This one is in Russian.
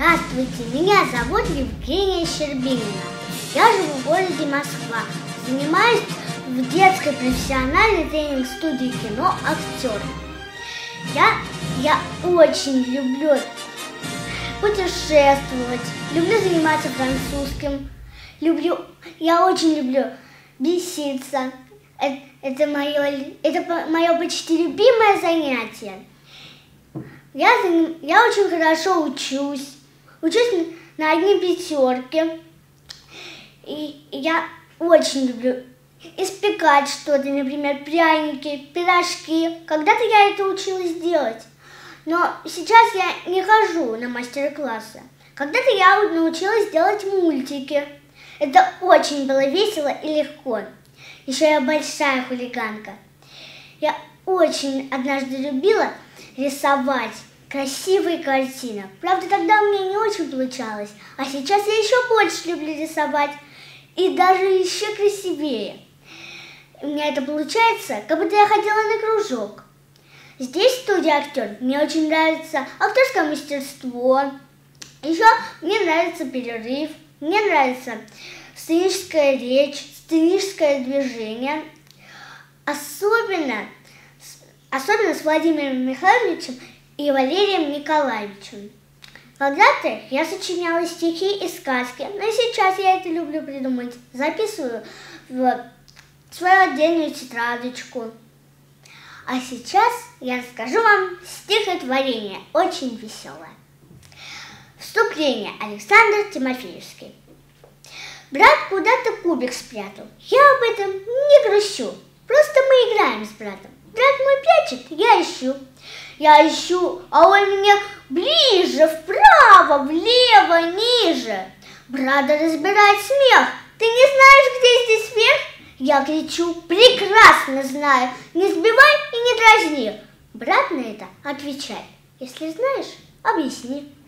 Здравствуйте, меня зовут Евгения Щербинина. Я живу в городе Москва. Занимаюсь в детской профессиональной тренинг-студии кино «Актер». Я очень люблю путешествовать, люблю заниматься французским, я очень люблю беситься. Это мое почти любимое занятие. Я очень хорошо учусь на одни пятерки. И я очень люблю испекать что-то, например, пряники, пирожки. Когда-то я это училась делать, но сейчас я не хожу на мастер-классы. Когда-то я научилась делать мультики. Это очень было весело и легко. Еще я большая хулиганка. Я очень однажды любила рисовать красивые картины. Правда, тогда у меня не очень получалось, а сейчас я еще больше люблю рисовать и даже еще красивее. У меня это получается, как будто я ходила на кружок. Здесь, в студии «Актер», мне очень нравится актерское мастерство. Еще мне нравится перерыв, мне нравится сценическая речь, сценическое движение. Особенно с Владимиром Михайловичем и Валерием Николаевичем. Когда-то я сочиняла стихи и сказки, но сейчас я это люблю придумать. Записываю в свою отдельную тетрадочку. А сейчас я расскажу вам стихотворение, очень веселое. Вступление. Александр Тимофеевский. Брат куда-то кубик спрятал. Я об этом не грущу. Просто мы играем с братом. Брат мой прячет, я ищу, а он мне ближе, вправо, влево, ниже. Брата разбирает смех. Ты не знаешь, где здесь верх? Я кричу, прекрасно знаю. Не сбивай и не дразни. Брат на это отвечает. Если знаешь, объясни.